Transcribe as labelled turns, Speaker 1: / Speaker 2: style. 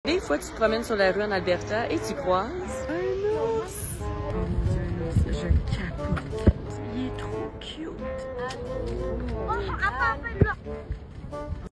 Speaker 1: Des fois, tu te promènes sur la rue en Alberta et tu croises un ours. Oh mon Dieu, un ours, je capote. Il est trop cute.
Speaker 2: Oh,